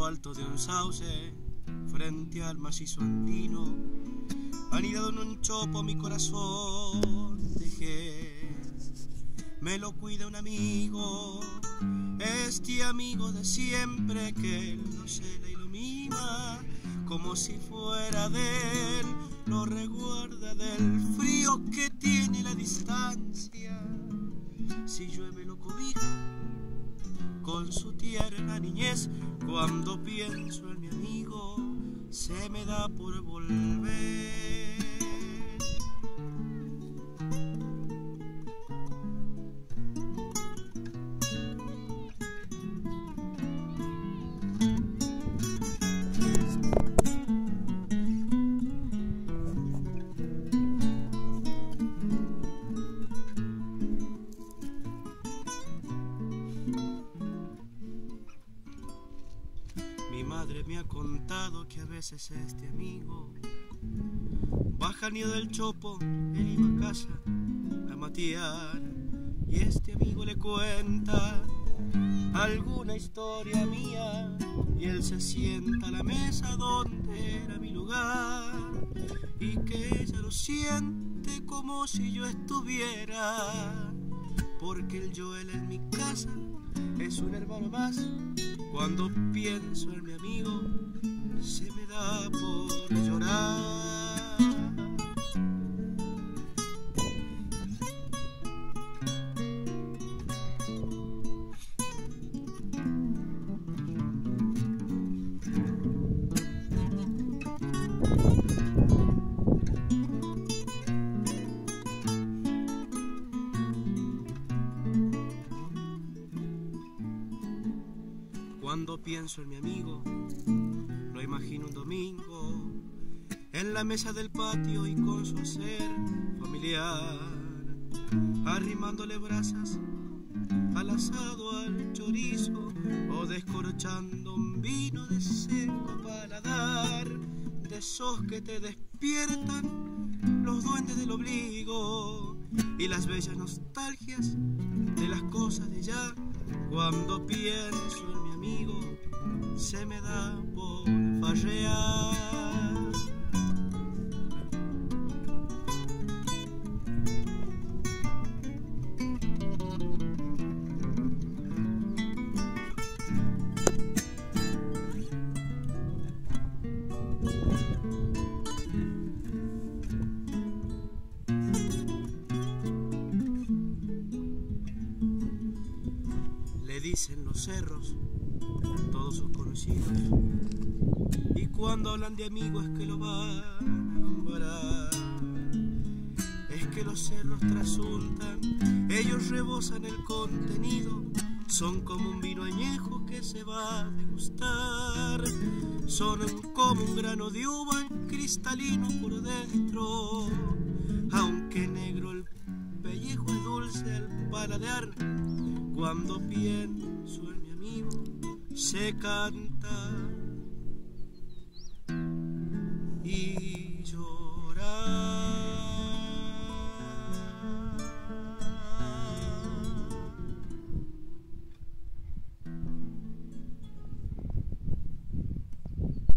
lo alto de un sauce, frente al macizo andino, anidado en un chopo mi corazón dejé. Me lo cuida un amigo, este amigo de siempre que lo cela y lo mima, como si fuera de él, lo recuerda del frío que tiene la distancia. Si llueve lo cobija con su tierna niñez, cuando pienso en mi amigo se me da por volver. Mi madre me ha contado que a veces este amigo baja al nido del chopo, él iba a casa a matear, y este amigo le cuenta alguna historia mía, y él se sienta a la mesa donde era mi lugar, y que ella lo siente como si yo estuviera, porque el Joel en mi casa es un hermano más. Cuando pienso en mi amigo se me da por llorar. Cuando pienso en mi amigo, lo imagino un domingo, en la mesa del patio y con su hacer familiar, arrimándole brasas al asado, al chorizo, o descorchando un vino de seco paladar, de esos que te despiertan los duendes del obligo y las bellas nostalgias de las cosas de ya. Cuando pienso en mi amigo se me da por farrear. Le dicen los cerros todos sus conocidos, y cuando hablan de amigos es que lo van a nombrar. Es que los cerros trasuntan, ellos rebosan el contenido, son como un vino añejo que se va a degustar, son como un grano de uva cristalino por dentro, aunque negro el pellejo es dulce al paladear. Cuando pienso en mi amigo se canta